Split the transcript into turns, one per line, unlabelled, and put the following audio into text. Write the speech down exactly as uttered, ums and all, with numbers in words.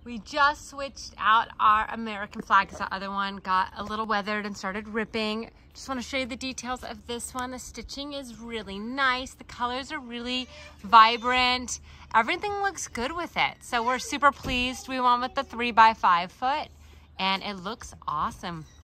We just switched out our American flag because the other one got a little weathered and started ripping. Just want to show you the details of this one. The stitching is really nice. The colors are really vibrant. Everything looks good with it. So we're super pleased. We went with the three by five foot and it looks awesome.